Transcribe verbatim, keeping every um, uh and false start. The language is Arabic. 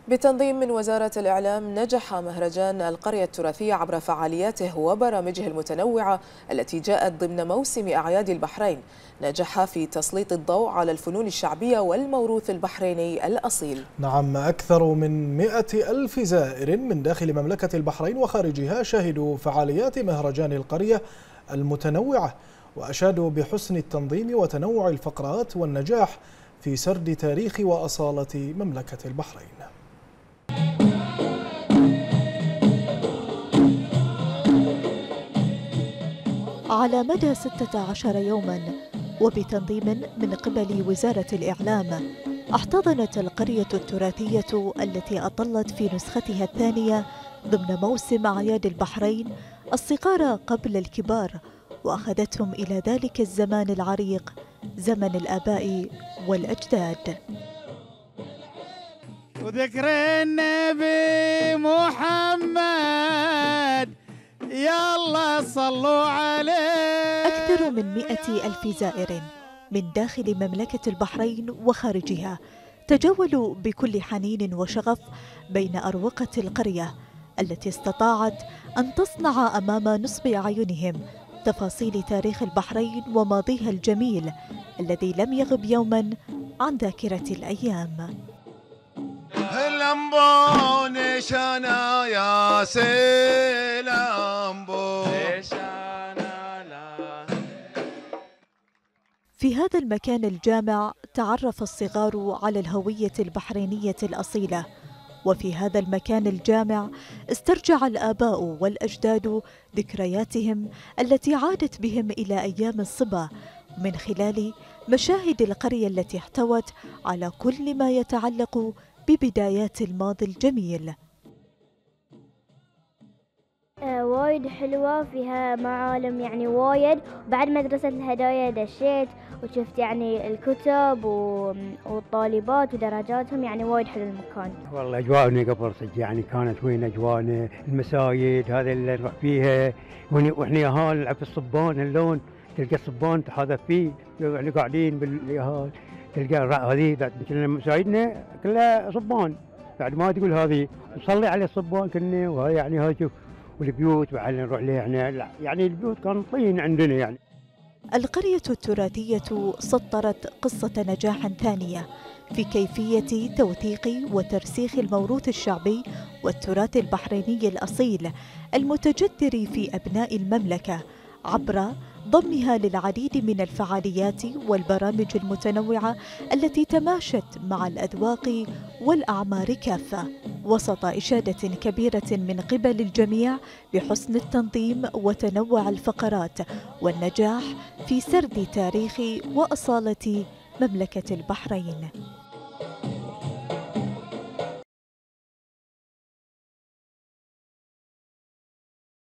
بتنظيم من وزارة الإعلام، نجح مهرجان القرية التراثية عبر فعالياته وبرامجه المتنوعة التي جاءت ضمن موسم أعياد البحرين. نجح في تسليط الضوء على الفنون الشعبية والموروث البحريني الأصيل. نعم، أكثر من مئة ألف زائر من داخل مملكة البحرين وخارجها شهدوا فعاليات مهرجان القرية المتنوعة، وأشادوا بحسن التنظيم وتنوع الفقرات والنجاح في سرد تاريخ وأصالة مملكة البحرين. على مدى ستة عشر يوما وبتنظيم من قبل وزارة الإعلام، احتضنت القرية التراثية التي أطلت في نسختها الثانية ضمن موسم أعياد البحرين الصغار قبل الكبار، وأخذتهم إلى ذلك الزمان العريق، زمن الآباء والأجداد. وذكر النبي محمد يلا صلوا عليه. أكثر من مئة ألف زائر من داخل مملكة البحرين وخارجها تجولوا بكل حنين وشغف بين أروقة القرية التي استطاعت أن تصنع أمام نصب أعينهم تفاصيل تاريخ البحرين وماضيها الجميل الذي لم يغب يوما عن ذاكرة الأيام. اللمبون شانا يا سلامبو. في هذا المكان الجامع تعرف الصغار على الهوية البحرينية الأصيلة، وفي هذا المكان الجامع استرجع الآباء والأجداد ذكرياتهم التي عادت بهم إلى أيام الصبا من خلال مشاهد القرية التي احتوت على كل ما يتعلق ببدايات الماضي الجميل. آه وايد حلوة، فيها معالم يعني وايد. بعد مدرسة الهدايا دشيت وشفت يعني الكتب والطالبات ودرجاتهم، يعني وايد حلو المكان. والله أجواءنا قبل صدق يعني كانت وين أجواءنا، المسايد هذا اللي نروح فيها، وإحنا ياهال نلعب في الصبان. اللون تلقى الصبان تحاذف فيه، احنا قاعدين بالياهال تلقى هذه بعد كلنا مسايدنا كلها صبان، بعد ما تقول هذه نصلي على الصبان كنا، وهي يعني هاي شوف. والبيوت بعد نروح لها يعني يعني البيوت كان طين عندنا. يعني القرية التراثية سطرت قصة نجاح ثانية في كيفية توثيق وترسيخ الموروث الشعبي والتراث البحريني الأصيل المتجذر في أبناء المملكة عبر ضمها للعديد من الفعاليات والبرامج المتنوعة التي تماشت مع الأذواق والأعمار كافة، وسط إشادة كبيرة من قبل الجميع بحسن التنظيم وتنوع الفقرات والنجاح في سرد تاريخ وأصالة مملكة البحرين.